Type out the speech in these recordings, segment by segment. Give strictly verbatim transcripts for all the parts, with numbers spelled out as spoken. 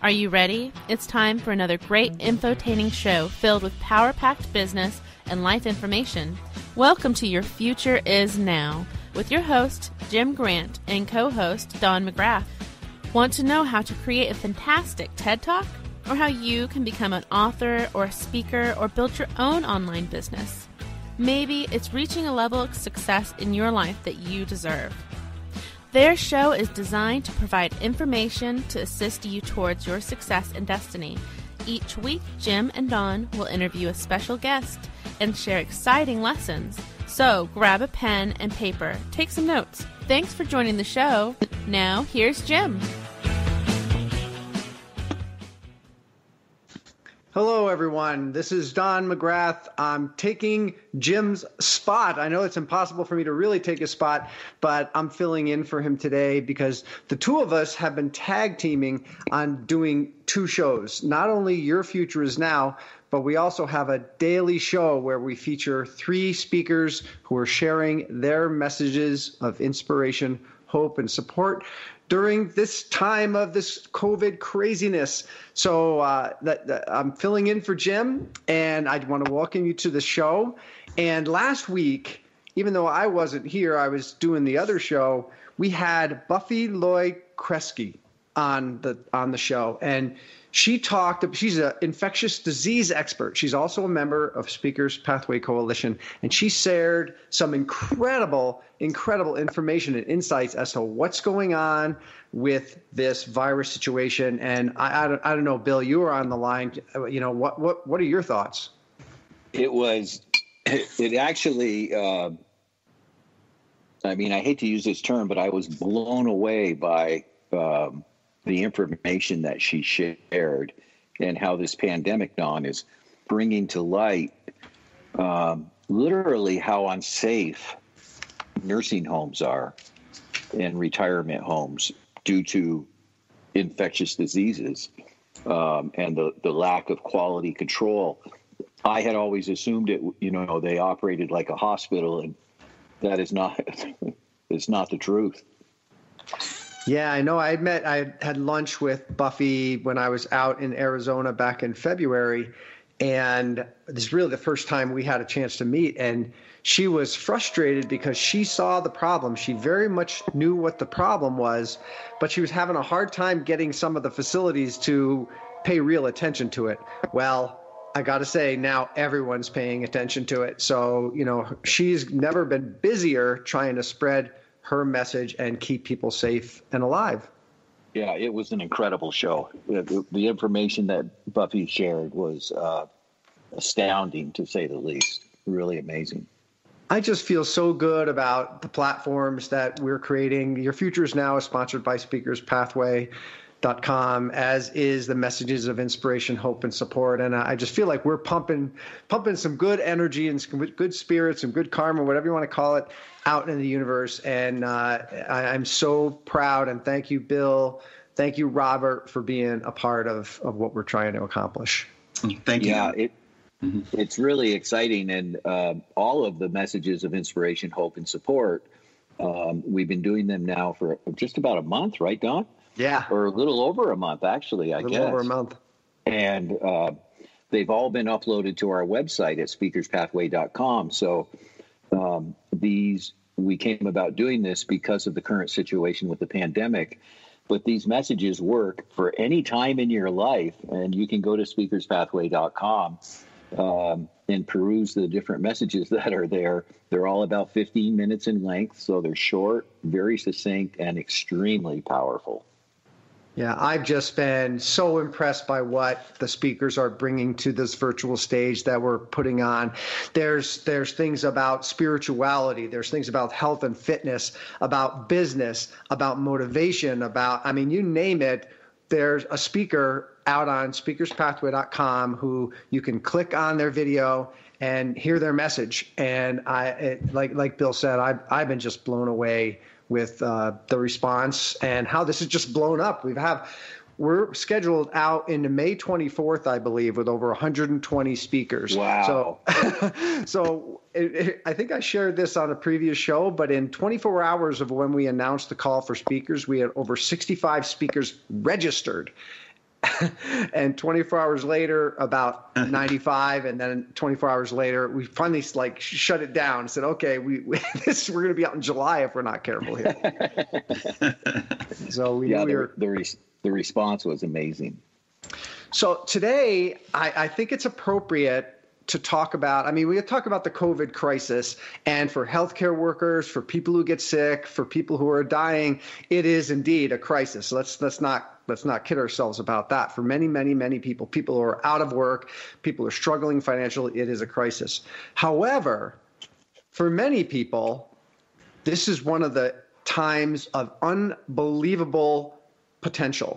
Are you ready? It's time for another great infotaining show filled with power-packed business and life information. Welcome to Your Future Is Now with your host, Jim Grant, and co-host, Don McGrath. Want to know how to create a fantastic TED Talk? Or how you can become an author or a speaker or build your own online business? Maybe it's reaching a level of success in your life that you deserve. Their show is designed to provide information to assist you towards your success and destiny. Each week, Jim and Don will interview a special guest and share exciting lessons. So grab a pen and paper, take some notes. Thanks for joining the show. Now, here's Jim. Hello, everyone. This is Don McGrath. I'm taking Jim's spot. I know it's impossible for me to really take his spot, but I'm filling in for him today because the two of us have been tag teaming on doing two shows. Not only Your Future Is Now, but we also have a daily show where we feature three speakers who are sharing their messages of inspiration, hope, and support during this time of this COVID craziness. So uh, that, that I'm filling in for Jim, and I want to welcome you to the show. And last week, even though I wasn't here, I was doing the other show, we had Buffy Loy-Kresge on the on the show, and she talked. She's an infectious disease expert. She's also a member of Speakers Pathway Coalition, and she shared some incredible, incredible information and insights as to what's going on with this virus situation. And I, I don't, I don't know, Bill, you were on the line. You know, what, what, what are your thoughts? It was, it actually. Uh, I mean, I hate to use this term, but I was blown away by. Um, the information that she shared and how this pandemic, Don, is bringing to light um, literally how unsafe nursing homes are and retirement homes due to infectious diseases um, and the, the lack of quality control. I had always assumed it, you know, they operated like a hospital, and that is not, it's not the truth. Yeah, I know. I met, I had lunch with Buffy when I was out in Arizona back in February, and this is really the first time we had a chance to meet. And she was frustrated because she saw the problem. She very much knew what the problem was, but she was having a hard time getting some of the facilities to pay real attention to it. Well, I got to say, now everyone's paying attention to it. So, you know, she's never been busier trying to spread her message and keep people safe and alive. Yeah, it was an incredible show. The, the information that Buffy shared was uh, astounding, to say the least. Really amazing. I just feel so good about the platforms that we're creating. Your Future Is Now is sponsored by Speakers Pathway dot com, as is the messages of inspiration, hope, and support. And I just feel like we're pumping pumping some good energy and some good spirits, some good karma, whatever you want to call it, out in the universe. And uh, I, I'm so proud. And thank you, Bill. Thank you, Robert, for being a part of, of what we're trying to accomplish. Thank you. Yeah, it, mm-hmm. It's really exciting. And uh, all of the messages of inspiration, hope, and support, um, we've been doing them now for just about a month, right, Don? Yeah. Or a little over a month, actually, I guess. A little over a month. And uh, they've all been uploaded to our website at speakers pathway dot com. So um, these, we came about doing this because of the current situation with the pandemic. But these messages work for any time in your life. And you can go to speakers pathway dot com um, and peruse the different messages that are there. They're all about fifteen minutes in length. So they're short, very succinct, and extremely powerful. Yeah, I've just been so impressed by what the speakers are bringing to this virtual stage that we're putting on. There's there's things about spirituality. There's things about health and fitness, about business, about motivation, about, I mean, you name it. There's a speaker out on speakers pathway dot com who you can click on their video and hear their message. And I, it, like like Bill said, I've, I've been just blown away with uh, the response and how this has just blown up. We've have, we're scheduled out into May twenty-fourth, I believe, with over one hundred twenty speakers. Wow. So, so it, it, I think I shared this on a previous show, but in twenty-four hours of when we announced the call for speakers, we had over sixty-five speakers registered. and twenty-four hours later, about ninety-five, and then twenty-four hours later, we finally like shut it down and said, okay, we, we this we're going to be out in July if we're not careful here. So we yeah, knew we the, were. The, res- the response was amazing. So today, I, I think it's appropriate to talk about, I mean, we talk about the COVID crisis, and for healthcare workers, for people who get sick, for people who are dying, it is indeed a crisis. Let's let's not let's not kid ourselves about that. For many, many, many people, people who are out of work, people who are struggling financially, it is a crisis. However, for many people, this is one of the times of unbelievable potential,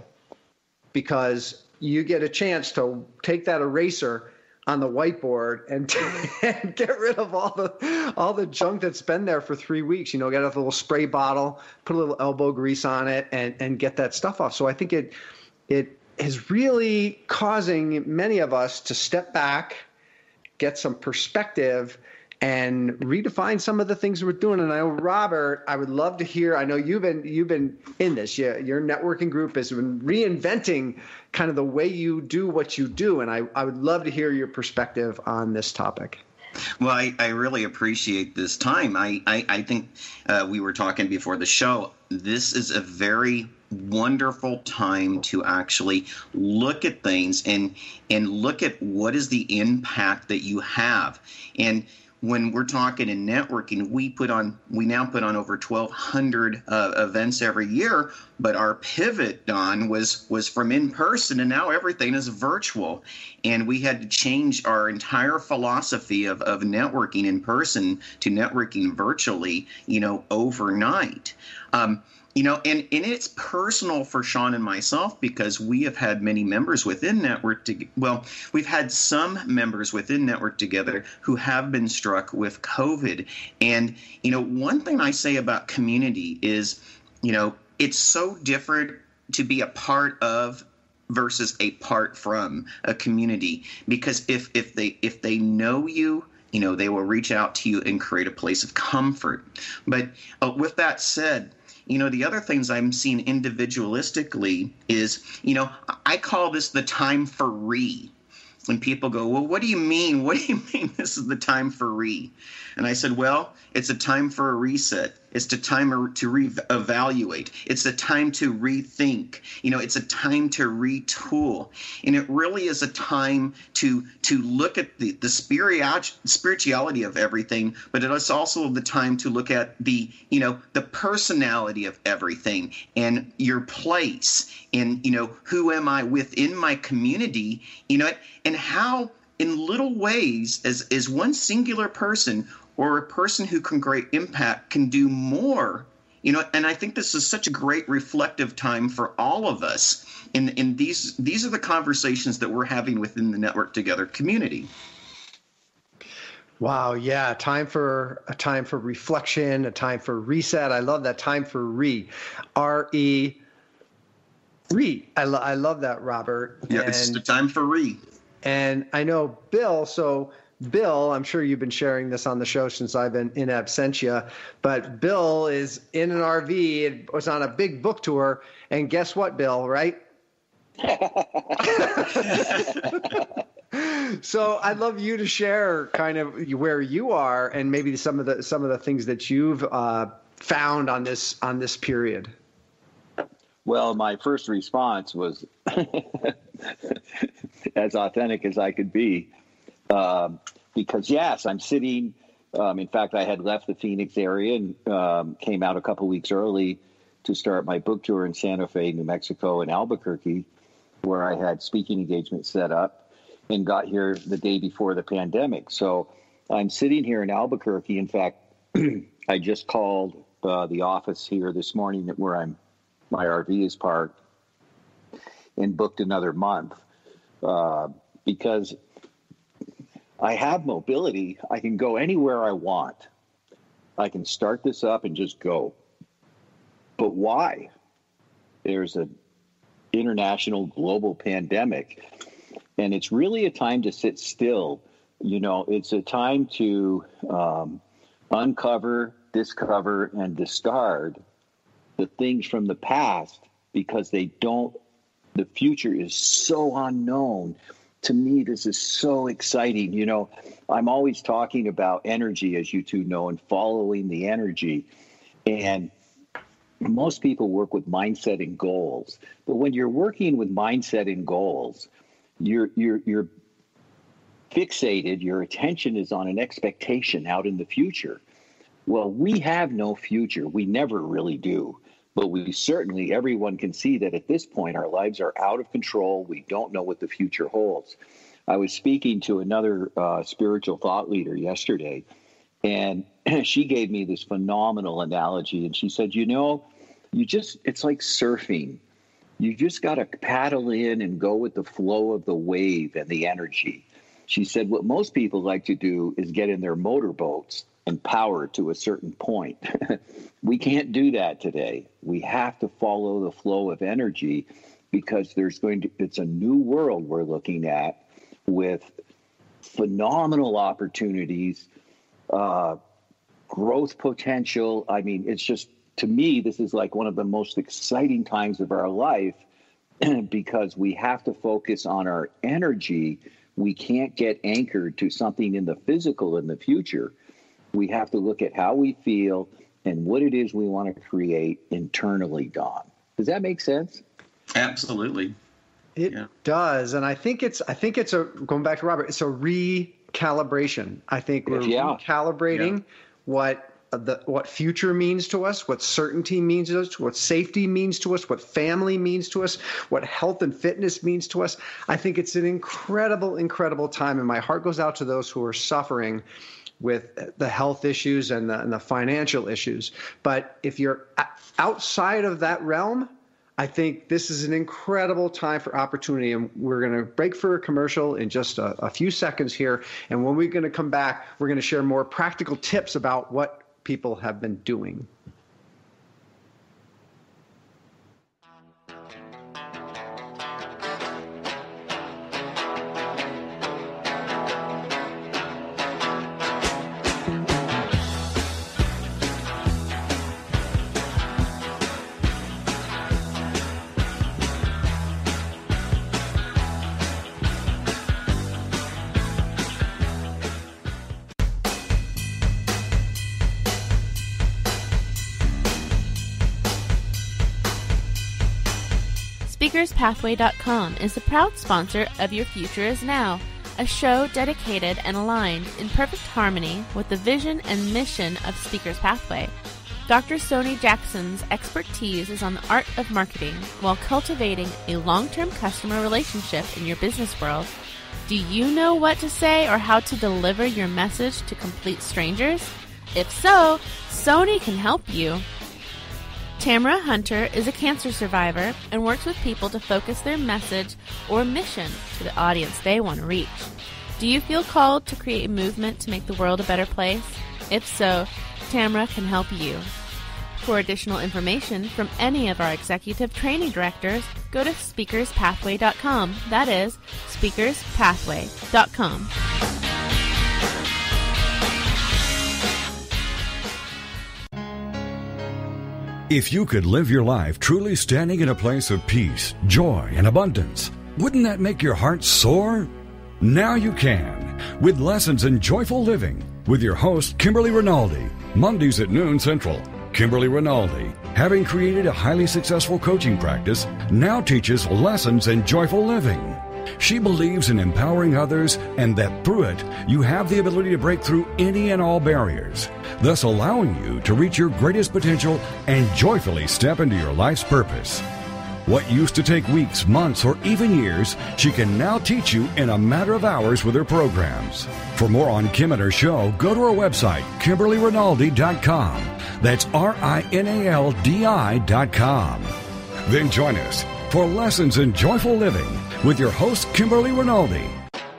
because you get a chance to take that eraser on the whiteboard and, and get rid of all the all the junk that's been there for three weeks. You know, get a little spray bottle, put a little elbow grease on it, and and get that stuff off. So I think it it is really causing many of us to step back, get some perspective, and redefine some of the things we're doing. And I know, Robert, I would love to hear. I know you've been you've been in this. Yeah, your networking group has been reinventing kind of the way you do what you do, and I, I would love to hear your perspective on this topic. Well, I, I really appreciate this time. I, I, I think uh, we were talking before the show. This is a very wonderful time to actually look at things and and look at what is the impact that you have. And when we're talking in networking, we put on we now put on over twelve hundred uh, events every year. But our pivot, Don, was was from in person, and now everything is virtual. And we had to change our entire philosophy of, of networking in person to networking virtually, you know, overnight. Um, You know, and, and it's personal for Sean and myself, because we have had many members within Network to, well, we've had some members within Network Together who have been struck with COVID. And, you know, one thing I say about community is, you know, it's so different to be a part of versus a part from a community, because if if they if they know you, you know, they will reach out to you and create a place of comfort. But uh, with that said, you know, the other things I'm seeing individualistically is, you know, I call this the time for re. When people go, well, what do you mean? What do you mean this is the time for re? And I said, well, it's a time for a reset. It's the time to re-evaluate. It's a time to rethink. You know, it's a time to retool. And it really is a time to to look at the, the spirituality of everything, but it is also the time to look at the, you know, the personality of everything and your place and, you know, who am I within my community, you know, and how in little ways as, as one singular person or a person who can create impact can do more, you know, and I think this is such a great reflective time for all of us. And, and these these are the conversations that we're having within the Network Together community. Wow, yeah, time for a time for reflection, a time for reset. I love that, time for re, R E, re. I, lo- I love that, Robert. Yeah, and, it's the time for re. And I know Bill, so Bill, I'm sure you've been sharing this on the show since I've been in absentia, but Bill is in an R V and was on a big book tour. And guess what, Bill, right? So I'd love you to share kind of where you are and maybe some of the some of the things that you've uh, found on this on this period. Well, my first response was as authentic as I could be. Um, because, yes, I'm sitting, um, in fact, I had left the Phoenix area and um, came out a couple weeks early to start my book tour in Santa Fe, New Mexico, and Albuquerque, where I had speaking engagements set up, and got here the day before the pandemic. So I'm sitting here in Albuquerque. In fact, I just called uh, the office here this morning where I'm, my R V is parked, and booked another month uh, because I have mobility. I can go anywhere I want. I can start this up and just go. But why? There's an international global pandemic, and it's really a time to sit still. You know, it's a time to um, uncover, discover, and discard the things from the past because they don't the future is so unknown. To me, this is so exciting. You know, I'm always talking about energy, as you two know, and following the energy. And most people work with mindset and goals. But when you're working with mindset and goals, you're you're you're fixated, your attention is on an expectation out in the future. Well, we have no future. We never really do. But we certainly, everyone can see that at this point, our lives are out of control. We don't know what the future holds. I was speaking to another uh, spiritual thought leader yesterday, and she gave me this phenomenal analogy. And she said, you know, you just, it's like surfing. You just got to paddle in and go with the flow of the wave and the energy. She said, what most people like to do is get in their motorboats and power to a certain point. We can't do that today. We have to follow the flow of energy, because there's going to, it's a new world we're looking at with phenomenal opportunities, uh, growth potential. I mean, it's just, to me, this is like one of the most exciting times of our life because we have to focus on our energy. We can't get anchored to something in the physical in the future. We have to look at how we feel and what it is we want to create internally, Don. Does that make sense? Absolutely. It yeah. does. And I think it's, I think it's a, going back to Robert, it's a recalibration. I think we're yeah. recalibrating yeah. what the, what future means to us, what certainty means to us, what safety means to us, what family means to us, what health and fitness means to us. I think it's an incredible, incredible time. And my heart goes out to those who are suffering with the health issues and the, and the financial issues. But if you're outside of that realm, I think this is an incredible time for opportunity. And we're going to break for a commercial in just a, a few seconds here. And when we're going to come back, we're going to share more practical tips about what people have been doing. speakers pathway dot com is the proud sponsor of Your Future Is Now, a show dedicated and aligned in perfect harmony with the vision and mission of Speakers Pathway. Doctor Sony Jackson's expertise is on the art of marketing while cultivating a long-term customer relationship in your business world. Do you know what to say or how to deliver your message to complete strangers? If so, Sony can help you. Tamara Hunter is a cancer survivor and works with people to focus their message or mission to the audience they want to reach. Do you feel called to create a movement to make the world a better place? If so, Tamara can help you. For additional information from any of our executive training directors, go to speakers pathway dot com. That is speakers pathway dot com. If you could live your life truly standing in a place of peace, joy, and abundance, wouldn't that make your heart soar? Now you can, with Lessons in Joyful Living, with your host, Kimberly Rinaldi, Mondays at noon Central. Kimberly Rinaldi, having created a highly successful coaching practice, now teaches Lessons in Joyful Living. She believes in empowering others and that through it, you have the ability to break through any and all barriers, thus allowing you to reach your greatest potential and joyfully step into your life's purpose. What used to take weeks, months, or even years, she can now teach you in a matter of hours with her programs. For more on Kim and her show, go to her website, kimberly rinaldi dot com. That's R I N A L D I dot com. Then join us for Lessons in Joyful Living with your host, Kimberly Rinaldi.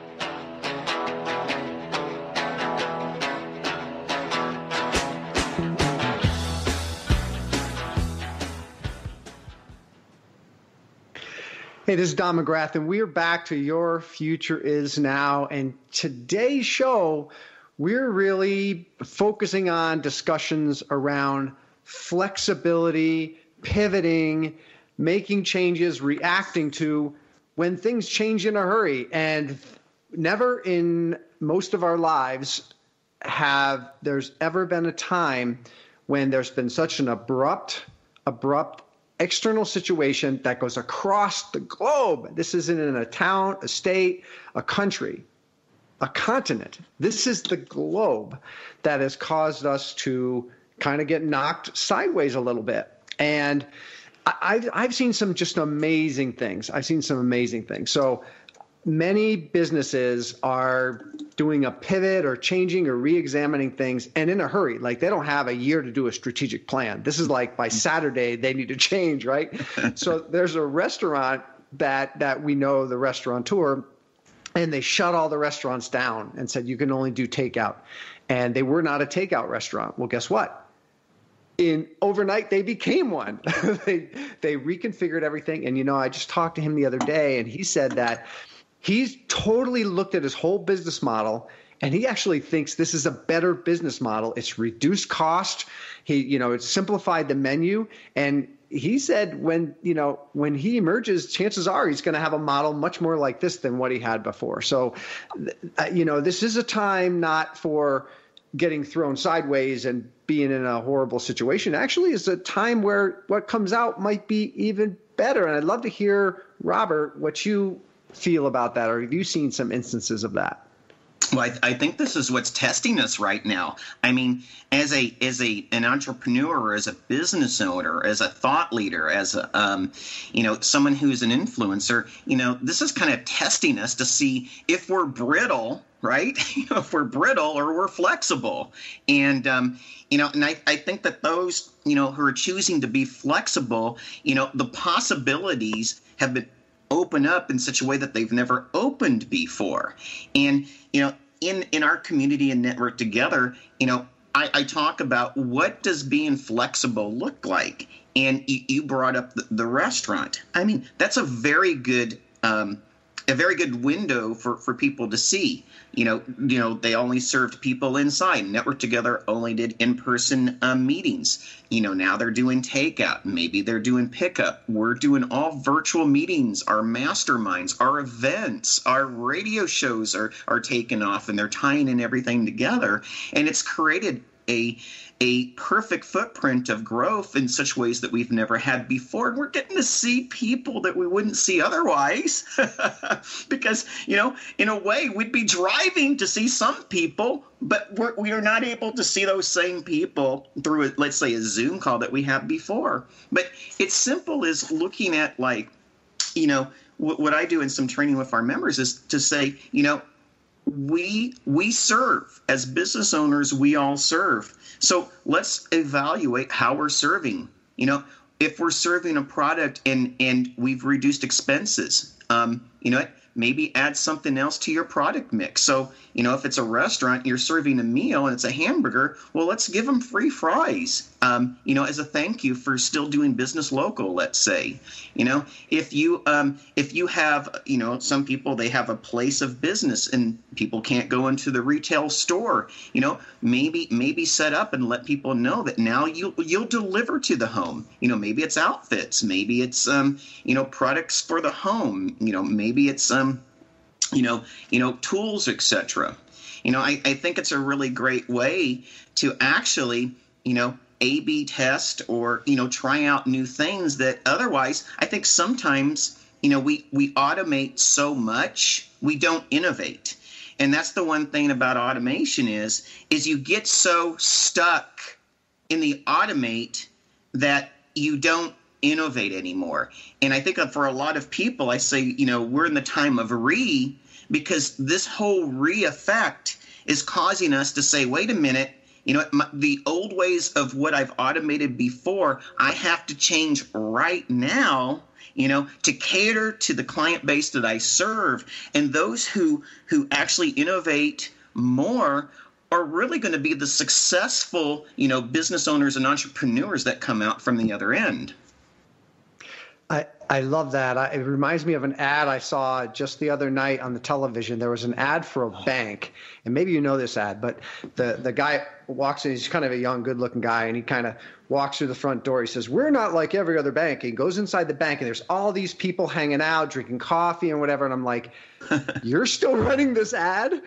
Hey, this is Don McGrath, and we are back to Your Future Is Now. And today's show, we're really focusing on discussions around flexibility, pivoting, making changes, reacting to when things change in a hurry. And never in most of our lives have there's ever been a time when there's been such an abrupt, abrupt external situation that goes across the globe. This isn't in a town, a state, a country, a continent. This is the globe that has caused us to kind of get knocked sideways a little bit. And I've, I've seen some just amazing things. I've seen some amazing things. So many businesses are doing a pivot or changing or re-examining things, and in a hurry. Like, they don't have a year to do a strategic plan. This is like by Saturday they need to change, right? So there's a restaurant that that we know, the restaurateur, and they shut all the restaurants down and said you can only do takeout. And they were not a takeout restaurant. Well, guess what? In overnight, they became one. they they reconfigured everything. And, you know, I just talked to him the other day, and he said that he's totally looked at his whole business model, and he actually thinks this is a better business model. It's reduced cost. He, you know, it's simplified the menu. And he said when, you know, when he emerges, chances are he's going to have a model much more like this than what he had before. So, you know, this is a time not for getting thrown sideways and being in a horrible situation. Actually, it's a time where what comes out might be even better. And I'd love to hear, Robert, what you feel about that, or have you seen some instances of that? Well, I, I think this is what's testing us right now. I mean, as a as a an entrepreneur, as a business owner, as a thought leader, as a um, you know, someone who's an influencer, you know, this is kind of testing us to see if we're brittle, right? You know, if we're brittle or we're flexible. And um, you know, and I, I think that those, you know, who are choosing to be flexible, you know, the possibilities have been open up in such a way that they've never opened before. And, you know, in, in our community and network together, you know, I, I talk about what does being flexible look like? And you, you brought up the, the restaurant. I mean, that's a very good um, a very good window for, for people to see. You know, you know, they only served people inside. Network Together only did in-person um, meetings. You know, now they're doing takeout. Maybe they're doing pickup. We're doing all virtual meetings. Our masterminds, our events, our radio shows are are taking off, and they're tying in everything together. And it's created a a perfect footprint of growth in such ways that we've never had before. And we're getting to see people that we wouldn't see otherwise because, you know, in a way we'd be driving to see some people, but we're, we are not able to see those same people through, a, let's say, a Zoom call that we had before. But it's simple as looking at, like, you know, what, what I do in some training with our members is to say, you know, we we serve. As business owners, we all serve. So let's evaluate how we're serving. You know, if we're serving a product and and we've reduced expenses, um, you know, maybe add something else to your product mix. So, you know, if it's a restaurant, you're serving a meal and it's a hamburger, well, let's give them free fries, um, you know, as a thank you for still doing business local, let's say. You know, if you um, if you have, you know, some people, they have a place of business and people can't go into the retail store, you know, maybe maybe set up and let people know that now you, you'll deliver to the home. You know, maybe it's outfits, maybe it's, um, you know, products for the home, you know, maybe it's, um, you know, you know, tools, et cetera. You know, I, I think it's a really great way to actually, you know, A B test or, you know, try out new things that otherwise I think sometimes, you know, we, we automate so much, we don't innovate. And that's the one thing about automation is, is you get so stuck in the automate that you don't innovate anymore. And I think for a lot of people, I say, you know, we're in the time of re, because this whole re effect is causing us to say, wait a minute, you know, my, the old ways of what I've automated before, I have to change right now, you know, to cater to the client base that I serve. And those who who actually innovate more are really going to be the successful, you know, business owners and entrepreneurs that come out from the other end. I, I love that. I, it reminds me of an ad I saw just the other night on the television. There was an ad for a bank, and maybe you know this ad, but the, the guy walks in, he's kind of a young, good-looking guy, and he kind of walks through the front door. He says, "We're not like every other bank." He goes inside the bank, and there's all these people hanging out, drinking coffee and whatever, and I'm like, you're still running this ad?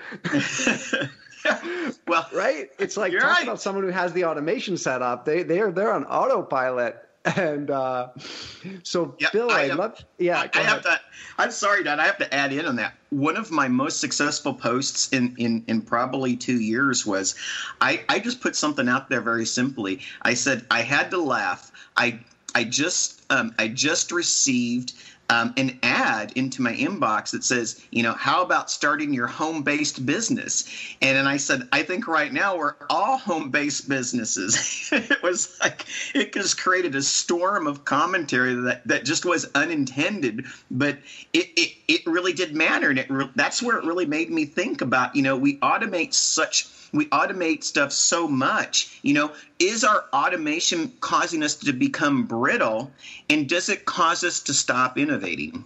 Well, right? It's like, talk right. about someone who has the automation set up. They, they're, they're on autopilot. And uh, so, yeah, Bill, I, I love. Yeah, I, I have to. I'm sorry, Dad. I have to add in on that. One of my most successful posts in in, in probably two years was, I, I just put something out there very simply. I said I had to laugh. I I just um, I just received. Um, an ad into my inbox that says, you know, how about starting your home-based business? And then I said, I think right now we're all home-based businesses. It was like, it just created a storm of commentary that, that just was unintended, but it, it, it really did matter. And it re- that's where it really made me think about, you know, we automate such We automate stuff so much, you know, is our automation causing us to become brittle, and does it cause us to stop innovating?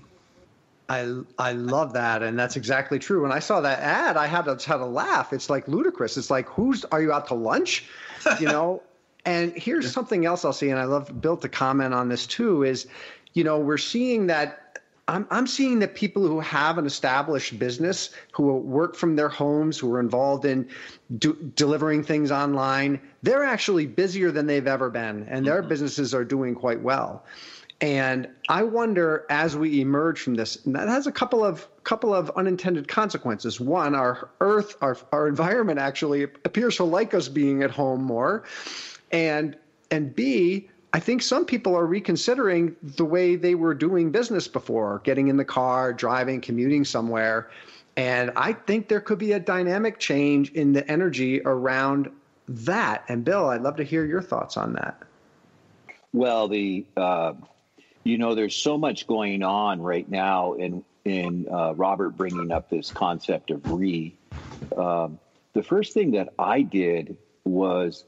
I I love that, and that's exactly true. When I saw that ad, I had to had to laugh. It's like ludicrous. It's like, who's are you out to lunch? You know. And here's something else I'll see, and I love Bill to comment on this too. Is, you know, we're seeing that. I'm I'm seeing that people who have an established business, who work from their homes, who are involved in do, delivering things online, they're actually busier than they've ever been, and their mm-hmm. businesses are doing quite well. And I wonder, as we emerge from this, and that has a couple of couple of unintended consequences. One, our Earth, our our environment actually appears to like us being at home more, and and B, I think some people are reconsidering the way they were doing business before, getting in the car, driving, commuting somewhere. And I think there could be a dynamic change in the energy around that. And Bill, I'd love to hear your thoughts on that. Well, the uh, you know, there's so much going on right now in in uh, Robert bringing up this concept of re. Um, the first thing that I did was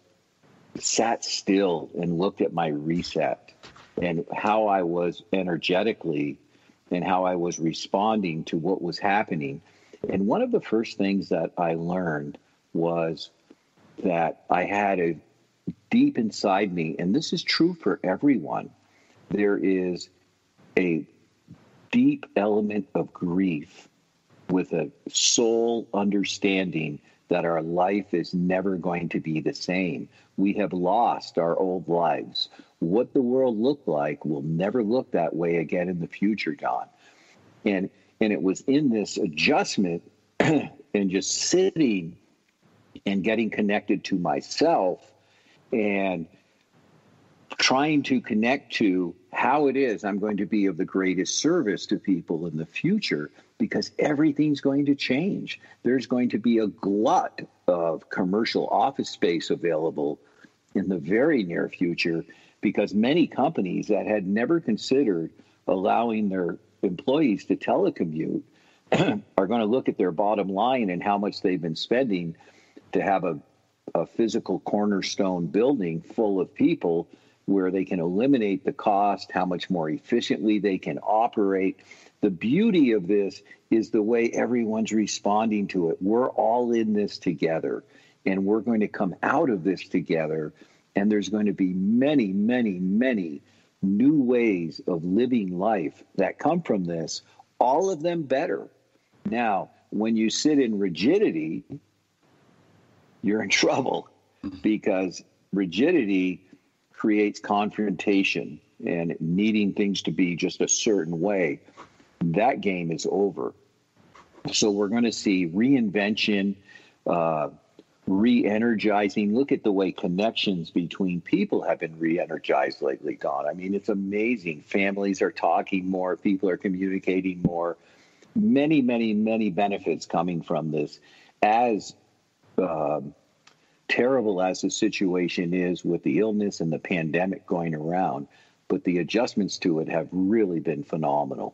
sat still and looked at my reset and how I was energetically and how I was responding to what was happening. And one of the first things that I learned was that I had a deep inside me, and this is true for everyone, there is a deep element of grief with a soul understanding that our life is never going to be the same. We have lost our old lives. What the world looked like will never look that way again in the future, Don. And and it was in this adjustment and just sitting and getting connected to myself and trying to connect to how it is I'm going to be of the greatest service to people in the future, because everything's going to change. There's going to be a glut of commercial office space available in the very near future, because many companies that had never considered allowing their employees to telecommute are going to look at their bottom line and how much they've been spending to have a, a physical cornerstone building full of people where they can eliminate the cost, how much more efficiently they can operate. The beauty of this is the way everyone's responding to it. We're all in this together, and we're going to come out of this together, and there's going to be many, many, many new ways of living life that come from this, all of them better. Now, when you sit in rigidity, you're in trouble, because rigidity creates confrontation and needing things to be just a certain way. That game is over. So we're going to see reinvention, uh, re-energizing. Look at the way connections between people have been re-energized lately, Don. I mean, it's amazing. Families are talking more. People are communicating more. Many, many, many benefits coming from this. As uh, terrible as the situation is with the illness and the pandemic going around, but the adjustments to it have really been phenomenal.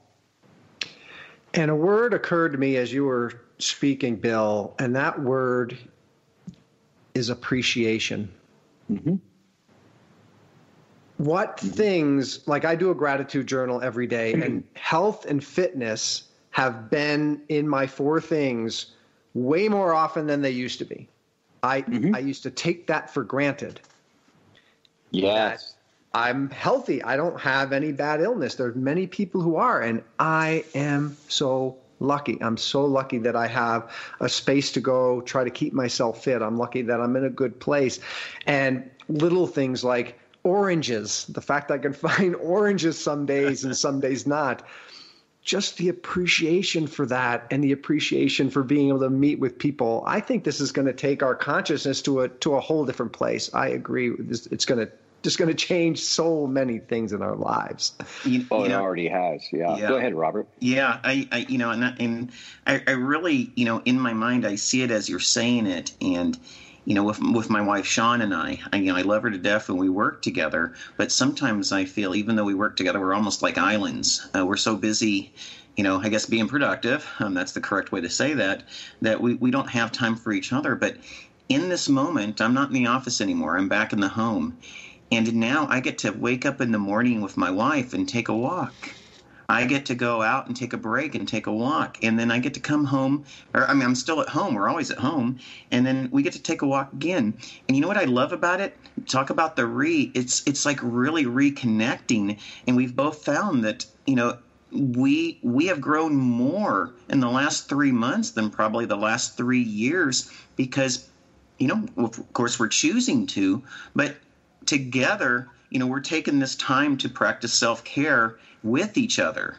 And a word occurred to me as you were speaking, Bill, and that word is appreciation. Mm-hmm. what things, like I do a gratitude journal every day, and health and fitness have been in my four things way more often than they used to be. I mm-hmm. I used to take that for granted. Yes. I'm healthy. I don't have any bad illness. There's many people who are, and I am so lucky. I'm so lucky that I have a space to go try to keep myself fit. I'm lucky that I'm in a good place. And little things like oranges, the fact I can find oranges some days and some days not, just the appreciation for that and the appreciation for being able to meet with people. I think this is going to take our consciousness to a to a whole different place. I agree. It's going to just going to change so many things in our lives. You, oh, you know, it already has. Yeah. yeah. Go ahead, Robert. Yeah. I, I you know, and, and I, I really, you know, in my mind, I see it as you're saying it. And, you know, with with my wife, Sean, and I, I, you know, I love her to death and we work together. But sometimes I feel, even though we work together, we're almost like islands. Uh, we're so busy, you know, I guess being productive. Um, that's the correct way to say that, that we, we don't have time for each other. But in this moment, I'm not in the office anymore. I'm back in the home. And now I get to wake up in the morning with my wife and take a walk. I get to go out and take a break and take a walk. And then I get to come home. Or I mean, I'm still at home. We're always at home. And then we get to take a walk again. And you know what I love about it? Talk about the re. It's it's like really reconnecting. And we've both found that, you know, we we have grown more in the last three months than probably the last three years because, you know, of course, we're choosing to. But together, you know, we're taking this time to practice self-care with each other.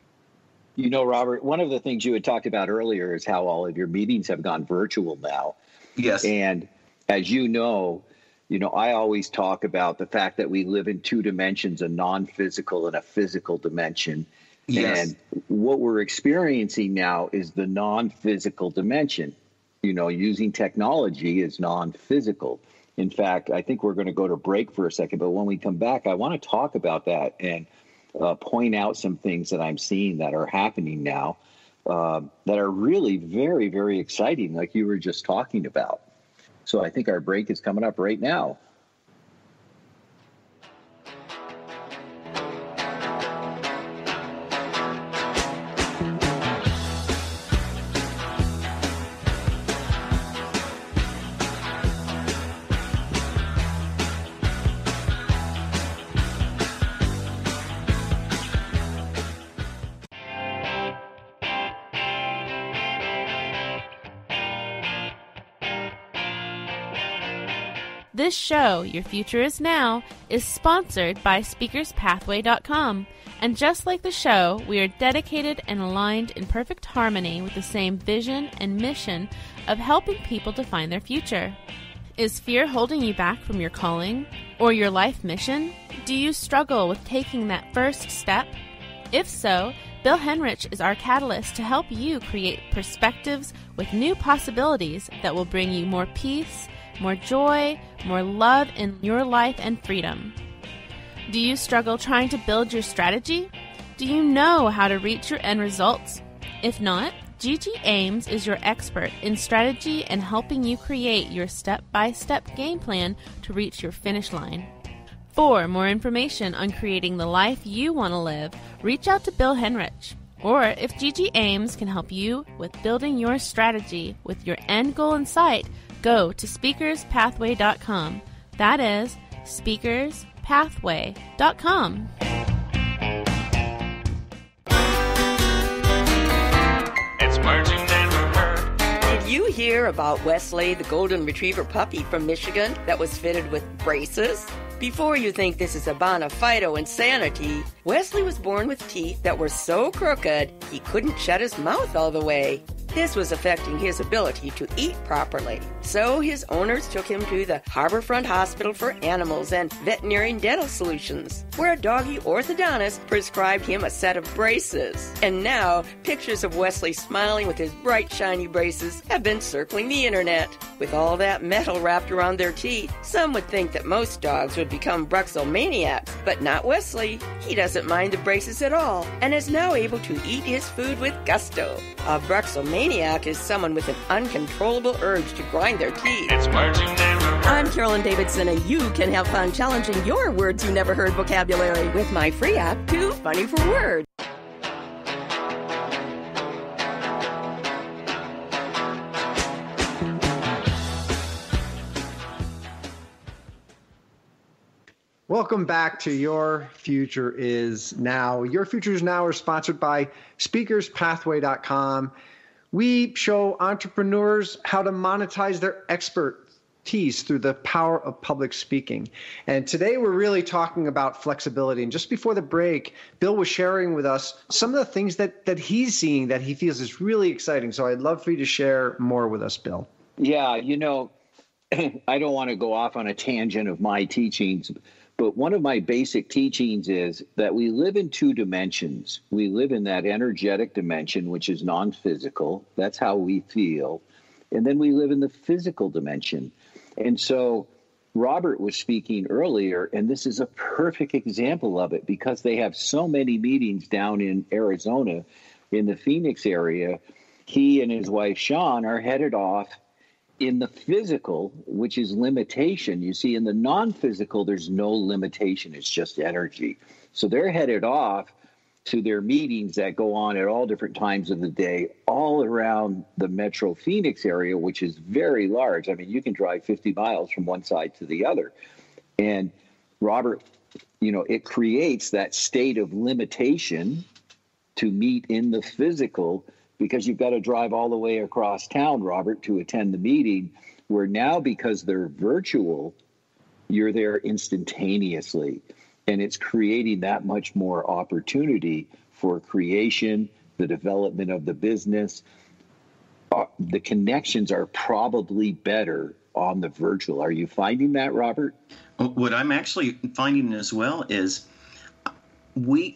You know, Robert, one of the things you had talked about earlier is how all of your meetings have gone virtual now. Yes. And as you know, you know, I always talk about the fact that we live in two dimensions, a non-physical and a physical dimension. Yes. And what we're experiencing now is the non-physical dimension. You know, using technology is non-physical. In fact, I think we're going to go to break for a second, but when we come back, I want to talk about that and uh, point out some things that I'm seeing that are happening now uh, that are really very, very exciting, like you were just talking about. So I think our break is coming up right now. This show, Your Future Is Now, is sponsored by speakers pathway dot com. And just like the show, we are dedicated and aligned in perfect harmony with the same vision and mission of helping people to find their future. Is fear holding you back from your calling or your life mission? Do you struggle with taking that first step? If so, Bill Henrich is our catalyst to help you create perspectives with new possibilities that will bring you more peace, more joy, more love in your life and freedom. Do you struggle trying to build your strategy? Do you know how to reach your end results? If not, Gigi Ames is your expert in strategy and helping you create your step-by-step game plan to reach your finish line. For more information on creating the life you want to live, reach out to Bill Henrich. Or if Gigi Ames can help you with building your strategy with your end goal in sight, go to speakers pathway dot com. That is speakers pathway dot com. It's merging and heard. Did you hear about Wesley, the golden retriever puppy from Michigan that was fitted with braces? Before you think this is a bona fide insanity, Wesley was born with teeth that were so crooked he couldn't shut his mouth all the way. This was affecting his ability to eat properly. So his owners took him to the Harborfront Hospital for Animals and Veterinary and Dental Solutions, where a doggy orthodontist prescribed him a set of braces. And now, pictures of Wesley smiling with his bright, shiny braces have been circling the internet. With all that metal wrapped around their teeth, some would think that most dogs would had become Bruxomaniacs, but not Wesley. He doesn't mind the braces at all and is now able to eat his food with gusto. A Bruxomaniac is someone with an uncontrollable urge to grind their teeth. It's Words You Never Heard. I'm Carolyn Davidson, and you can have fun challenging your words you never heard vocabulary with my free app, Too Funny for Words. Welcome back to Your Future Is Now. Your Future Is Now is sponsored by speakers pathway dot com. We show entrepreneurs how to monetize their expertise through the power of public speaking. And today we're really talking about flexibility. And just before the break, Bill was sharing with us some of the things that, that he's seeing that he feels is really exciting. So I'd love for you to share more with us, Bill. Yeah, you know, I don't want to go off on a tangent of my teachings, but one of my basic teachings is that we live in two dimensions. We live in that energetic dimension, which is non-physical. That's how we feel. And then we live in the physical dimension. And so Robert was speaking earlier, and this is a perfect example of it because they have so many meetings down in Arizona, in the Phoenix area. He and his wife, Sean, are headed off in the physical, which is limitation. You see, in the non-physical, there's no limitation. It's just energy. So they're headed off to their meetings that go on at all different times of the day, all around the Metro Phoenix area, which is very large. I mean, you can drive fifty miles from one side to the other. And Robert, you know, it creates that state of limitation to meet in the physical, because you've got to drive all the way across town, Robert, to attend the meeting, where now, because they're virtual, you're there instantaneously. And it's creating that much more opportunity for creation, the development of the business. Uh, the connections are probably better on the virtual. Are you finding that, Robert? What I'm actually finding as well is we,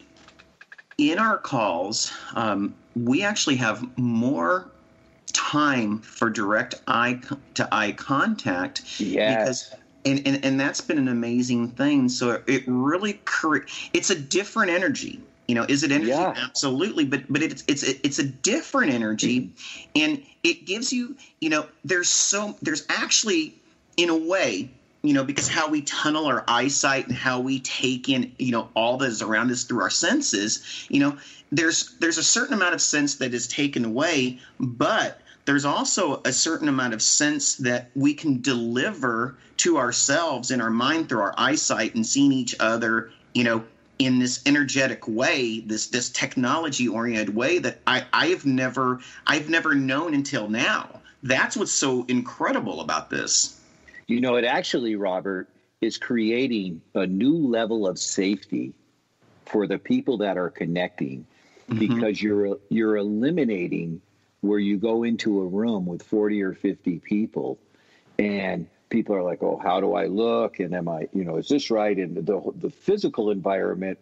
in our calls, um, we actually have more time for direct eye to eye contact. Yes. Because, and, and, and that's been an amazing thing. So it really cre- it's a different energy. You know, is it energy? Yeah. Absolutely. But but it's it's it's a different energy, and it gives you, you know, there's so there's actually, in a way, you know, because how we tunnel our eyesight and how we take in, you know, all that is around us through our senses, you know, there's there's a certain amount of sense that is taken away, but there's also a certain amount of sense that we can deliver to ourselves in our mind through our eyesight and seeing each other, you know, in this energetic way, this this technology oriented way that I, I've never I've never known until now. That's what's so incredible about this. You know, it actually, Robert, is creating a new level of safety for the people that are connecting, mm-hmm. because you're you're eliminating where you go into a room with forty or fifty people and people are like, oh, how do I look? And am I, you know, is this right? And the the physical environment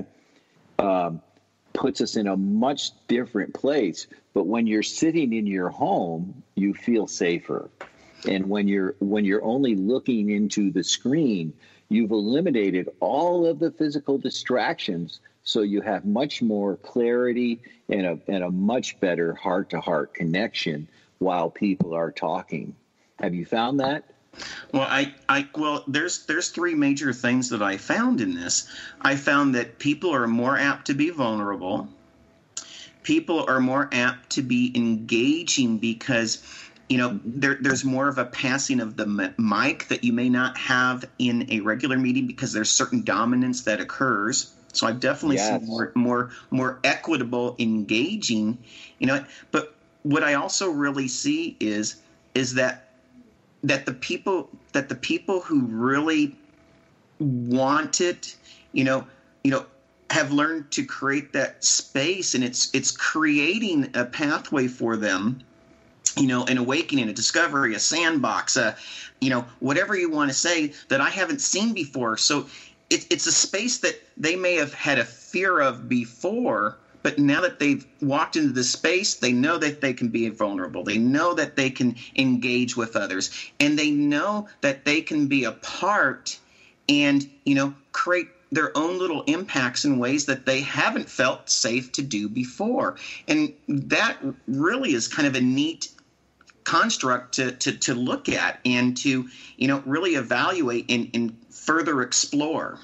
um, puts us in a much different place. But when you're sitting in your home, you feel safer. And when you're when you're only looking into the screen, you've eliminated all of the physical distractions. So you have much more clarity and a and a much better heart-to-heart connection while people are talking. Have you found that? Well, I, I well, there's there's three major things that I found in this. I found that people are more apt to be vulnerable. People are more apt to be engaging because, you know, there, there's more of a passing of the mic that you may not have in a regular meeting because there's certain dominance that occurs. So I've definitely yes. seen more, more, more equitable engaging, you know. But what I also really see is is that that the people that the people who really want it, you know, you know, have learned to create that space, and it's it's creating a pathway for them. You know, an awakening, a discovery, a sandbox, a, you know, whatever you want to say that I haven't seen before. So it, it's a space that they may have had a fear of before, but now that they've walked into the space, they know that they can be vulnerable. They know that they can engage with others, and they know that they can be a part and, you know, create their own little impacts in ways that they haven't felt safe to do before. And that really is kind of a neat construct to, to, to look at and to, you know, really evaluate and, and further explore.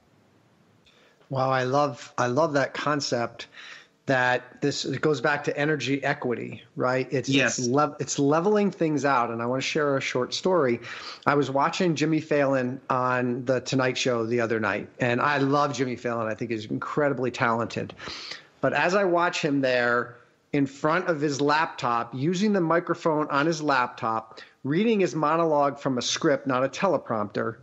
Wow, I love I love that concept. That this it goes back to energy equity, right? It's yes. it's, le- it's leveling things out. And I want to share a short story. I was watching Jimmy Fallon on the Tonight Show the other night, and I love Jimmy Fallon. I think he's incredibly talented. But as I watch him there in front of his laptop, using the microphone on his laptop, reading his monologue from a script, not a teleprompter,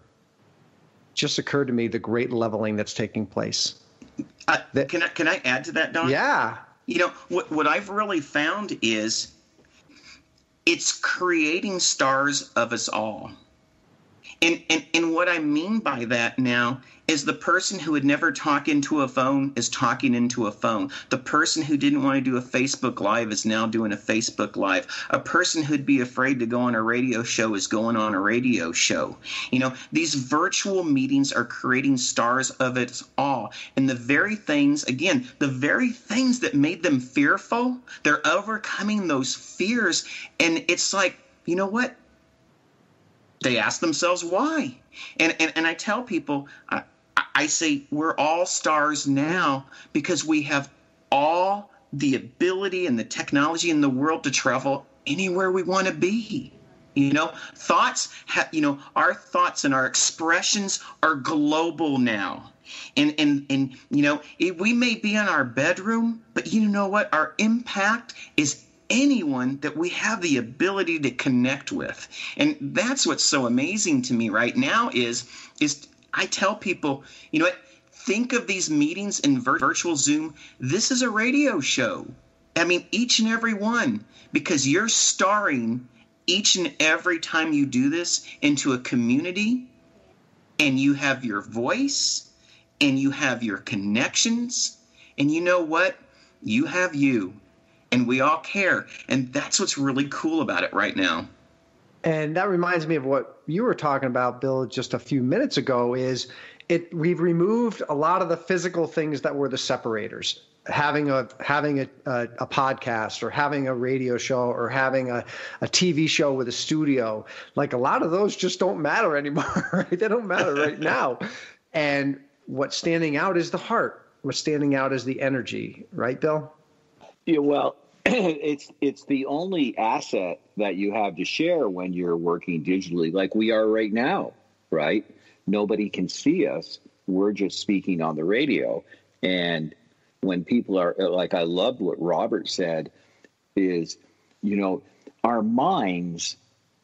just occurred to me the great leveling that's taking place. Uh, can I can I add to that, Don? Yeah. You know, what what I've really found is it's creating stars of us all. And, and and what I mean by that now is the person who would never talk into a phone is talking into a phone. The person who didn't want to do a Facebook Live is now doing a Facebook Live. A person who'd be afraid to go on a radio show is going on a radio show. You know, these virtual meetings are creating stars of it all. And the very things, again, the very things that made them fearful, they're overcoming those fears. And it's like, you know what? They ask themselves why. And, and and I tell people, I, I say we're all stars now because we have all the ability and the technology in the world to travel anywhere we want to be. You know, thoughts, ha, you know, our thoughts and our expressions are global now. And, and, and you know, it, we may be in our bedroom, but you know what? Our impact is anyone that we have the ability to connect with. And that's what's so amazing to me right now is, is I tell people, you know what, think of these meetings in vir- virtual Zoom. This is a radio show. I mean, each and every one, because you're starring each and every time you do this into a community, and you have your voice and you have your connections, and you know what? You have you. And we all care. And that's what's really cool about it right now. And that reminds me of what you were talking about, Bill, just a few minutes ago, is it we've removed a lot of the physical things that were the separators. Having a having a, a, a podcast or having a radio show or having a, a T V show with a studio. Like a lot of those just don't matter anymore. Right? They don't matter right now. And what's standing out is the heart. What's standing out is the energy. Right, Bill? Yeah, well, it's it's the only asset that you have to share when you're working digitally, like we are right now, right? Nobody can see us. We're just speaking on the radio. And when people are like, I loved what Robert said is, you know, our minds,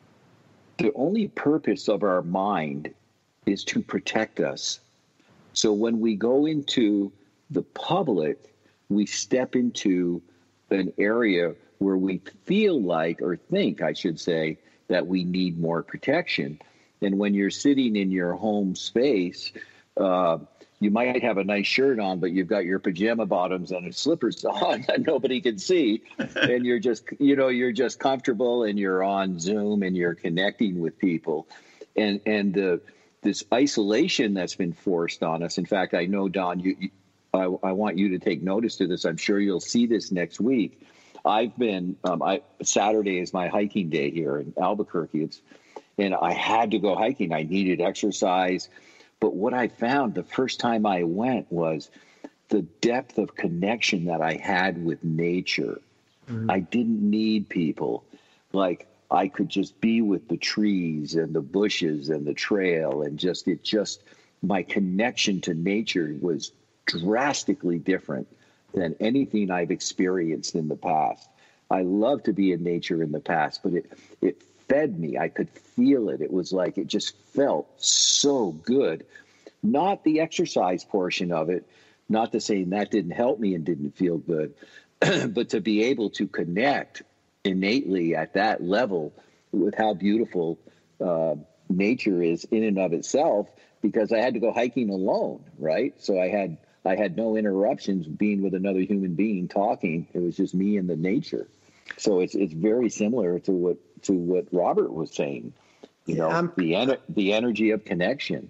the only purpose of our mind is to protect us. So when we go into the public, we step into an area where we feel like, or think, I should say, that we need more protection. And when you're sitting in your home space, uh, you might have a nice shirt on, but you've got your pajama bottoms and slippers on that nobody can see. And you're just, you know, you're just comfortable and you're on Zoom and you're connecting with people. And, and the, this isolation that's been forced on us. In fact, I know, Don, you, you I, I want you to take notice to this. I'm sure you'll see this next week. I've been, um, I, Saturday is my hiking day here in Albuquerque. It's, and I had to go hiking. I needed exercise. But what I found the first time I went was the depth of connection that I had with nature. Mm-hmm. I didn't need people. Like I could just be with the trees and the bushes and the trail and just, it just, my connection to nature was drastically different than anything I've experienced in the past. I love to be in nature in the past, but it it fed me. I could feel it. It was like it just felt so good. Not the exercise portion of it, not to say that didn't help me and didn't feel good, but to be able to connect innately at that level with how beautiful uh, nature is in and of itself, because I had to go hiking alone, right? So I had I had no interruptions being with another human being talking. It was just me and the nature. So it's it's very similar to what to what Robert was saying. You know, yeah, the ener- the energy of connection.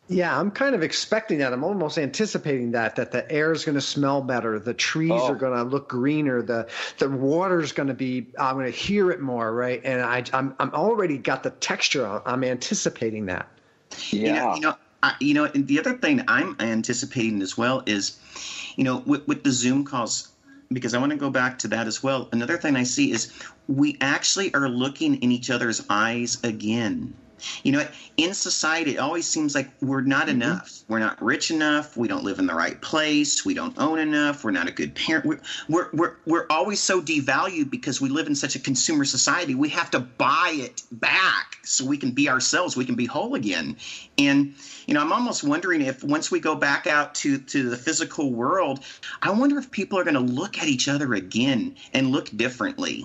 Yeah, I'm kind of expecting that. I'm almost anticipating that, that the air is going to smell better. The trees Oh. are going to look greener. The the water's going to be, I'm going to hear it more, right? And I, I'm I'm already got the texture. I'm anticipating that. Yeah. You know, you know, I, you know, and the other thing I'm anticipating as well is, you know, with, with the Zoom calls, because I want to go back to that as well. Another thing I see is we actually are looking in each other's eyes again. You know, in society, it always seems like we're not mm-hmm. enough. We're not rich enough. We don't live in the right place. We don't own enough. We're not a good parent. We're, we're, we're, we're always so devalued because we live in such a consumer society. We have to buy it back so we can be ourselves. We can be whole again. And, you know, I'm almost wondering if once we go back out to, to the physical world, I wonder if people are going to look at each other again and look differently.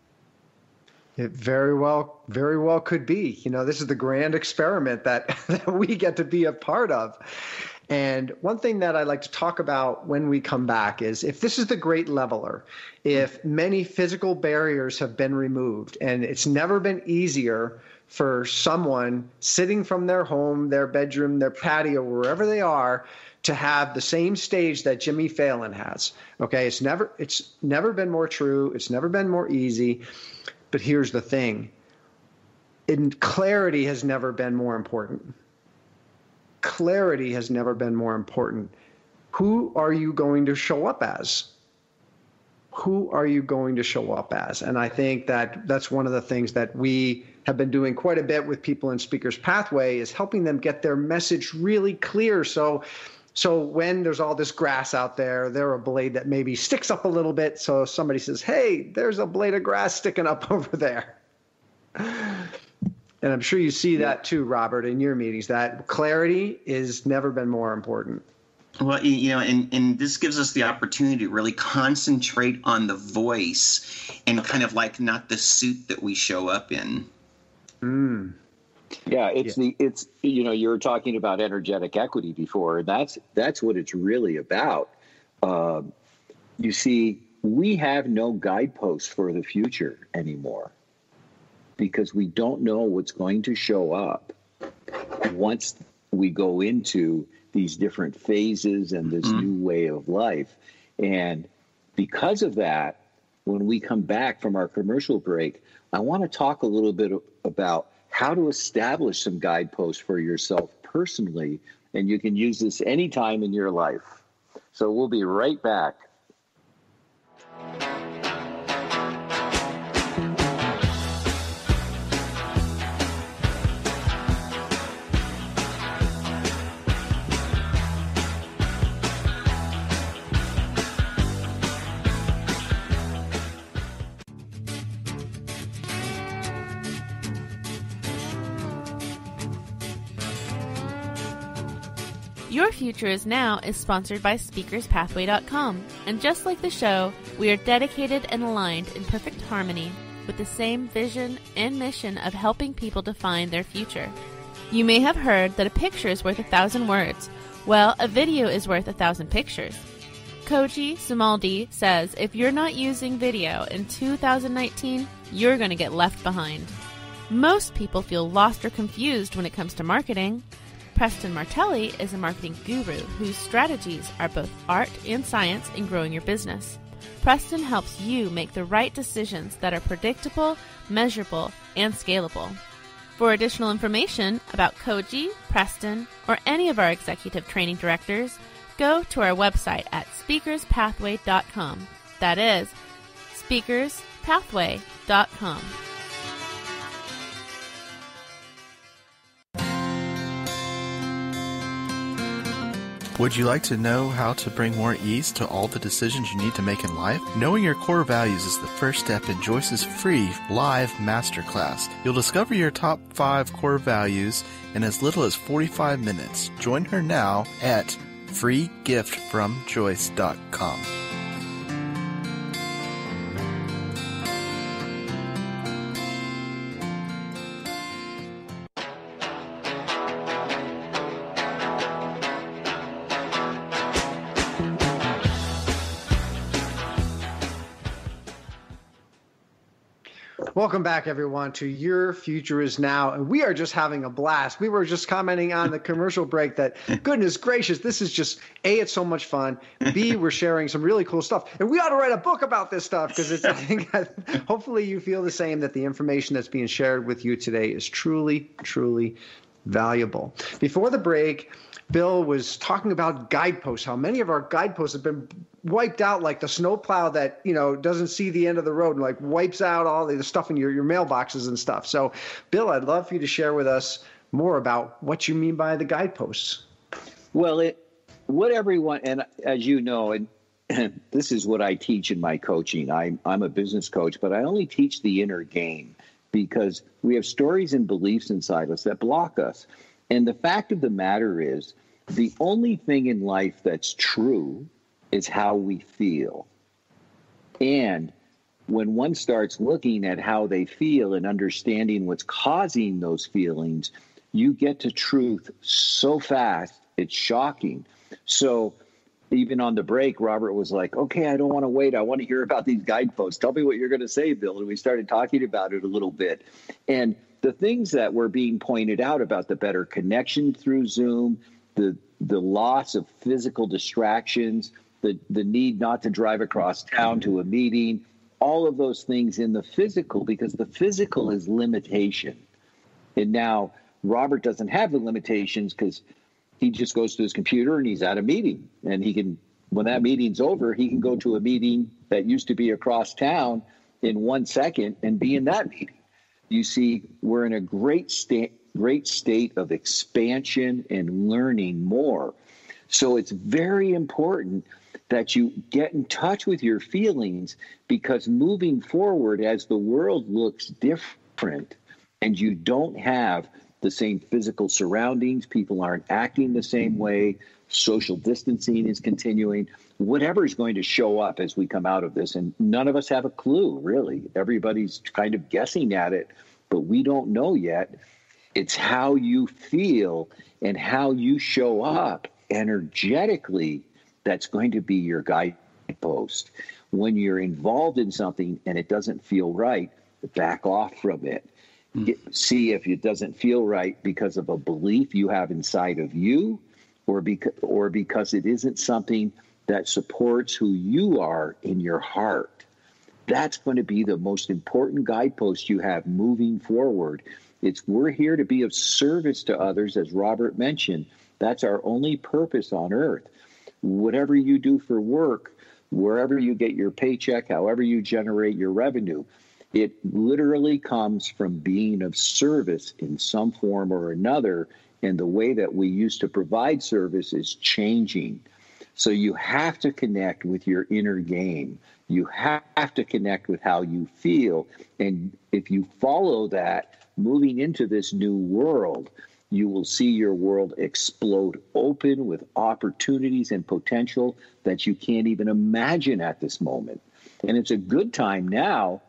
It very well, very well could be. You know, this is the grand experiment that, that we get to be a part of. And one thing that I like to talk about when we come back is if this is the great leveler, if many physical barriers have been removed, and it's never been easier for someone sitting from their home, their bedroom, their patio, wherever they are, to have the same stage that Jimmy Fallon has. Okay, it's never, it's never been more true. It's never been more easy. But here's the thing. In clarity has never been more important. Clarity has never been more important. Who are you going to show up as? Who are you going to show up as? And I think that that's one of the things that we have been doing quite a bit with people in Speaker's Pathway is helping them get their message really clear. So So when there's all this grass out there, there's a blade that maybe sticks up a little bit. So somebody says, hey, there's a blade of grass sticking up over there. And I'm sure you see that too, Robert, in your meetings, that clarity has never been more important. Well, you know, and, and this gives us the opportunity to really concentrate on the voice and kind of like not the suit that we show up in. Mm. Yeah, it's yeah. the it's you know you were talking about energetic equity before, and that's that's what it's really about. Uh, you see, we have no guideposts for the future anymore because we don't know what's going to show up once we go into these different phases and this mm-hmm. new way of life. And because of that, when we come back from our commercial break, I want to talk a little bit about how to establish some guideposts for yourself personally, and you can use this anytime in your life. So we'll be right back. Your Future Is Now is sponsored by speakers pathway dot com, and just like the show, we are dedicated and aligned in perfect harmony with the same vision and mission of helping people define their future. You may have heard that a picture is worth a thousand words. Well, a video is worth a thousand pictures. Koji Sumaldi says if you're not using video in two thousand nineteen, you're going to get left behind. Most people feel lost or confused when it comes to marketing. Preston Martelli is a marketing guru whose strategies are both art and science in growing your business. Preston helps you make the right decisions that are predictable, measurable, and scalable. For additional information about Koji, Preston, or any of our executive training directors, go to our website at speakers pathway dot com. That is speakers pathway dot com. Would you like to know how to bring more ease to all the decisions you need to make in life? Knowing your core values is the first step in Joyce's free live masterclass. You'll discover your top five core values in as little as forty-five minutes. Join her now at free gift from joyce dot com. Welcome back, everyone, to Your Future is Now. And we are just having a blast. We were just commenting on the commercial break that, goodness gracious, this is just, A, it's so much fun. B, we're sharing some really cool stuff. And we ought to write a book about this stuff because it's, I think, hopefully you feel the same, that the information that's being shared with you today is truly, truly valuable. Before the break, Bill was talking about guideposts, how many of our guideposts have been wiped out like the snowplow that, you know, doesn't see the end of the road and like wipes out all the stuff in your, your mailboxes and stuff. So, Bill, I'd love for you to share with us more about what you mean by the guideposts. Well, it, what everyone, and as you know, and, and this is what I teach in my coaching. I'm, I'm a business coach, but I only teach the inner game because we have stories and beliefs inside us that block us. And the fact of the matter is, the only thing in life that's true is how we feel. And when one starts looking at how they feel and understanding what's causing those feelings, you get to truth so fast, it's shocking. So even on the break, Robert was like, okay, I don't want to wait. I want to hear about these guideposts. Tell me what you're going to say, Bill. And we started talking about it a little bit. And the things that were being pointed out about the better connection through Zoom, the the loss of physical distractions, the, the need not to drive across town to a meeting, all of those things in the physical, because the physical is limitation. And now Robert doesn't have the limitations because he just goes to his computer and he's at a meeting. And he can, when that meeting's over, he can go to a meeting that used to be across town in one second and be in that meeting. You see, we're in a great state, great state of expansion and learning more. So it's very important that you get in touch with your feelings, because moving forward, as the world looks different and you don't have the same physical surroundings, people aren't acting the same way, social distancing is continuing, whatever is going to show up as we come out of this. And none of us have a clue, really. Everybody's kind of guessing at it, but we don't know yet. It's how you feel and how you show up energetically that's going to be your guidepost. When you're involved in something and it doesn't feel right, back off from it. Get, see if it doesn't feel right because of a belief you have inside of you, or because, or because it isn't something that supports who you are in your heart. That's going to be the most important guidepost you have moving forward. It's we're here to be of service to others, as Robert mentioned. That's our only purpose on earth. Whatever you do for work, wherever you get your paycheck, however you generate your revenue, it literally comes from being of service in some form or another. And the way that we used to provide service is changing. So you have to connect with your inner game. You have to connect with how you feel. And if you follow that, moving into this new world, you will see your world explode open with opportunities and potential that you can't even imagine at this moment. And it's a good time now,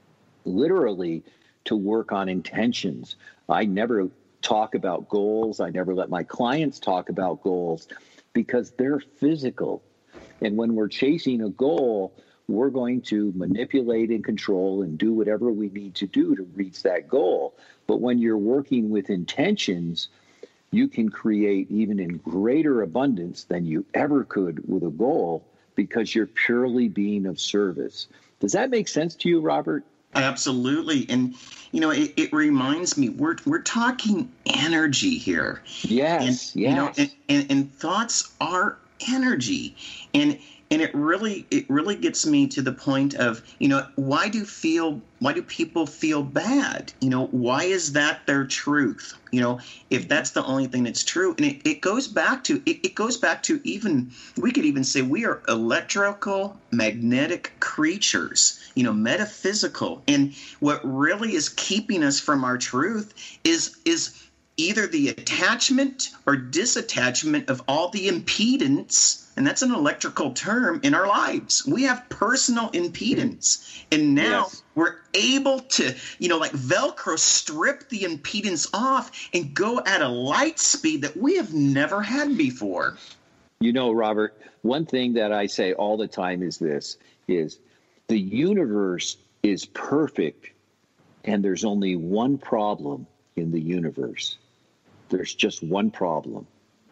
literally, to work on intentions. I never talk about goals. I never let my clients talk about goals because they're physical. And when we're chasing a goal, we're going to manipulate and control and do whatever we need to do to reach that goal. But when you're working with intentions, you can create even in greater abundance than you ever could with a goal, because you're purely being of service. Does that make sense to you, Robert? Absolutely. And, you know, it, it reminds me, we're we're talking energy here. Yes, and, yes. You know, and, and, and thoughts are energy. And and it really it really gets me to the point of, you know, why do feel why do people feel bad? You know, why is that their truth? You know, if that's the only thing that's true. And it, it goes back to it, it goes back to even we could even say we are electrical magnetic creatures, you know, metaphysical. And what really is keeping us from our truth is is either the attachment or disattachment of all the impedance, and that's an electrical term, in our lives. We have personal impedance. And now yes. we're able to, you know, like Velcro, strip the impedance off and go at a light speed that we have never had before. You know, Robert, one thing that I say all the time is this, is the universe is perfect And there's only one problem in the universe. There's just one problem.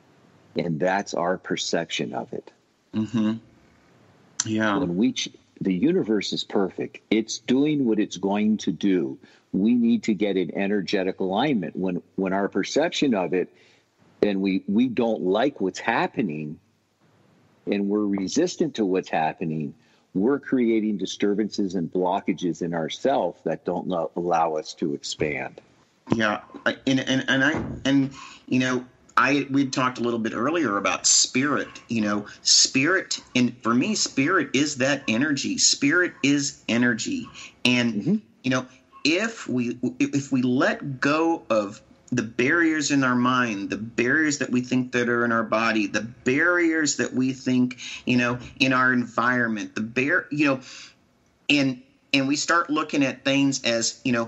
And that's our perception of it. Mm-hmm. Yeah. When we, ch- the universe is perfect. It's doing what it's going to do. We need to get in energetic alignment. When when our perception of it, and we, we don't like what's happening, and we're resistant to what's happening, we're creating disturbances and blockages in ourselves that don't lo- allow us to expand. Yeah. And, and, and I, and, you know, I, we talked a little bit earlier about spirit, you know, spirit. And for me, spirit is that energy. Spirit is energy. And, mm-hmm. you know, if we, if we let go of the barriers in our mind, the barriers that we think that are in our body, the barriers that we think, you know, in our environment, the bar, you know, and, and we start looking at things as, you know,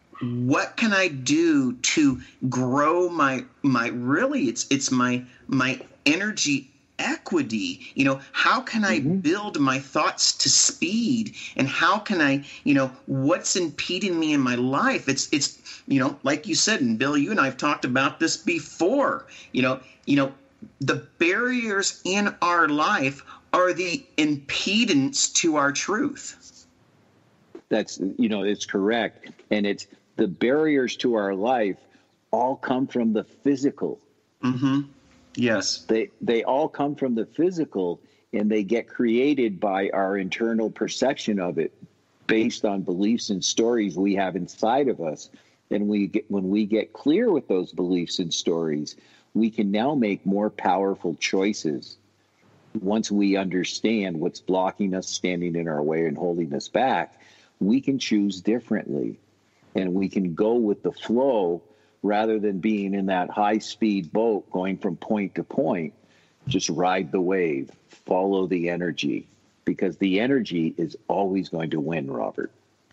what can I do to grow my, my, really it's, it's my, my energy equity. You know, how can I mm-hmm. build my thoughts to speed, and how can I, you know, what's impeding me in my life? It's, it's, you know, like you said, and Bill, you and I have talked about this before, you know, you know, the barriers in our life are the impedance to our truth. That's, you know, it's correct. And it's the barriers to our life all come from the physical. Mm-hmm. Yes. They they all come from the physical, and they get created by our internal perception of it based on beliefs and stories we have inside of us. And we get, when we get clear with those beliefs and stories, we can now make more powerful choices. Once we understand what's blocking us, standing in our way, and holding us back, we can choose differently. And we can go with the flow rather than being in that high-speed boat going from point to point. Just ride the wave, follow the energy, because the energy is always going to win, Robert.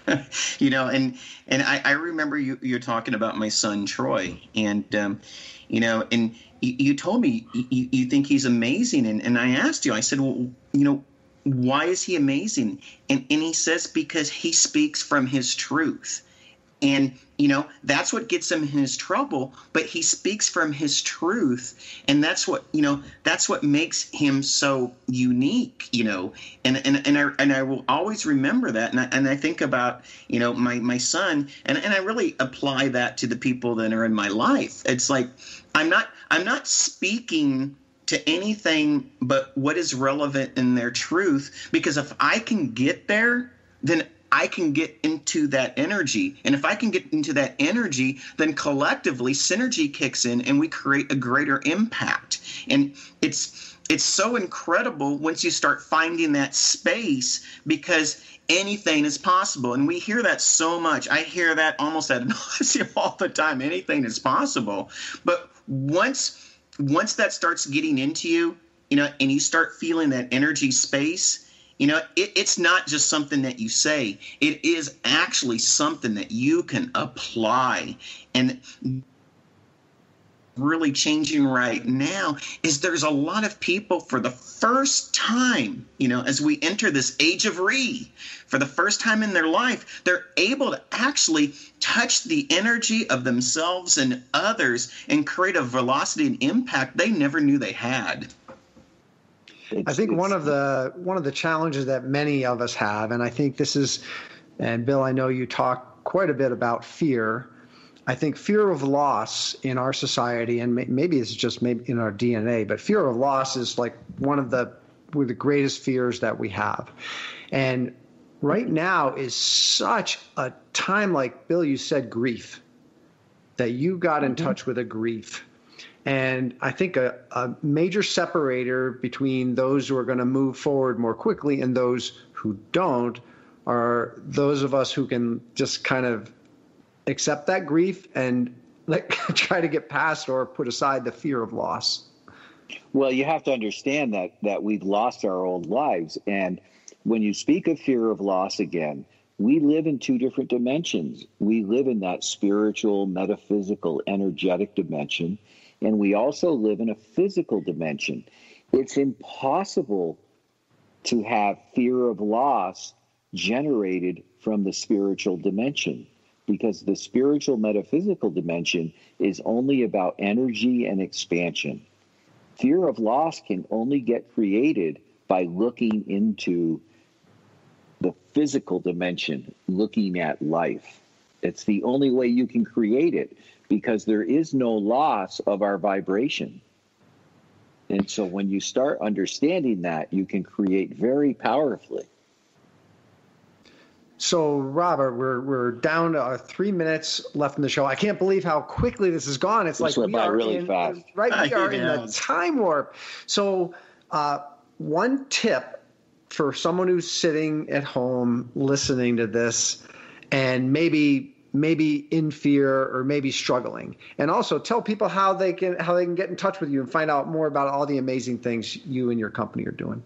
You know, and and I, I remember you you're talking about my son Troy, and um, you know, and you, you told me you, you think he's amazing, and, and I asked you, I said, well, you know, why is he amazing? And and he says because he speaks from his truth. And, you know, that's what gets him in his trouble, but he speaks from his truth. And that's what, you know, that's what makes him so unique, you know, and, and, and I, and I will always remember that. And I, and I think about, you know, my, my son, and, and I really apply that to the people that are in my life. It's like, I'm not, I'm not speaking to anything but what is relevant in their truth, because if I can get there, then I can get into that energy. And if I can get into that energy, then collectively synergy kicks in and we create a greater impact. And it's it's so incredible once you start finding that space, because anything is possible. And we hear that so much. I hear that almost ad nauseum all the time. Anything is possible. But once once that starts getting into you, you know, and you start feeling that energy space, you know, it, it's not just something that you say. It is actually something that you can apply. And really changing right now is there's a lot of people for the first time, you know, as we enter this age of re, for the first time in their life, they're able to actually touch the energy of themselves and others and create a velocity and impact they never knew they had. It's, I think one of the one of the challenges that many of us have, and I think this is, and Bill, I know you talk quite a bit about fear. I think fear of loss in our society, and maybe it's just maybe in our D N A, but fear of loss is like one of the one of the greatest fears that we have. And right now is such a time, like Bill, you said, grief, that you got in mm-hmm. touch with a grief. And I think a, a major separator between those who are going to move forward more quickly and those who don't are those of us who can just kind of accept that grief and let, try to get past or put aside the fear of loss. Well, you have to understand that that we've lost our old lives. And when you speak of fear of loss again, we live in two different dimensions. We live in that spiritual, metaphysical, energetic dimension. And we also live in a physical dimension. It's impossible to have fear of loss generated from the spiritual dimension. because the spiritual metaphysical dimension is only about energy and expansion. Fear of loss can only get created by looking into the physical dimension, looking at life. It's the only way you can create it, because there is no loss of our vibration. And so when you start understanding that, you can create very powerfully. So, Robert, we're we're down to uh, three minutes left in the show. I can't believe how quickly this has gone. It's This like went we by are really in, fast. right. We are in Yeah. the time warp. So, uh, one tip for someone who's sitting at home listening to this, and maybe maybe in fear or maybe struggling, and also tell people how they can how they can get in touch with you and find out more about all the amazing things you and your company are doing.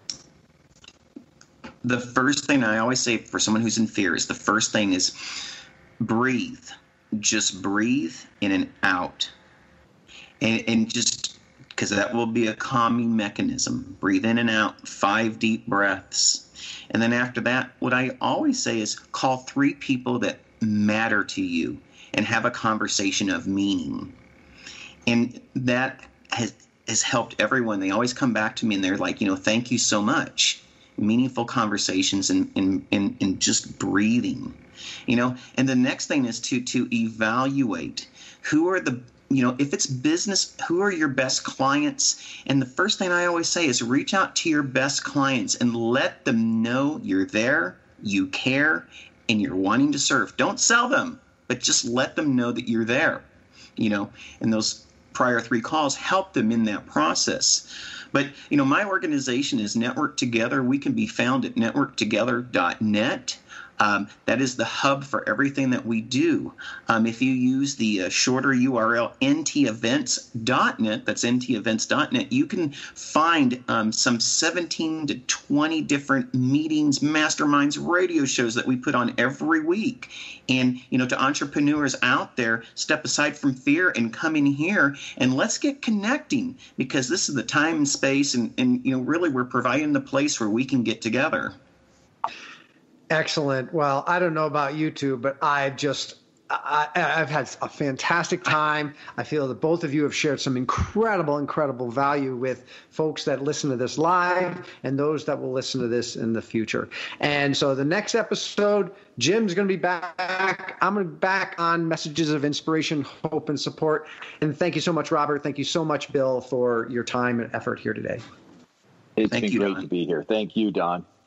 The first thing I always say for someone who's in fear is the first thing is breathe. Just breathe in and out. And, and just because that will be a calming mechanism. Breathe in and out, five deep breaths. And then after that, what I always say is call three people that matter to you and have a conversation of meaning. And that has, has helped everyone. They always come back to me and they're like, you know, thank you so much. Meaningful conversations and, and, and, and just breathing, you know. And the next thing is to to evaluate who are the, you know, if it's business, who are your best clients? And the first thing I always say is reach out to your best clients and let them know you're there, you care, and you're wanting to serve. Don't sell them, but just let them know that you're there, you know. And those prior three calls help them in that process. But, you know, my organization is Network Together. We can be found at network together dot net. Um, that is the hub for everything that we do. Um, if you use the uh, shorter U R L N T events dot net, that's N T events dot net, you can find um, some seventeen to twenty different meetings, masterminds, radio shows that we put on every week. And, you know, to entrepreneurs out there, step aside from fear and come in here and let's get connecting, because this is the time and space and, and you know, really we're providing the place where we can get together. Excellent. Well, I don't know about you two, but I just, I, I've had a fantastic time. I feel that both of you have shared some incredible, incredible value with folks that listen to this live and those that will listen to this in the future. And so the next episode, Jim's going to be back. I'm going to be back on messages of inspiration, hope, and support. And thank you so much, Robert. Thank you so much, Bill, for your time and effort here today. It's Thank been you, great Don. to be here. Thank you, Don.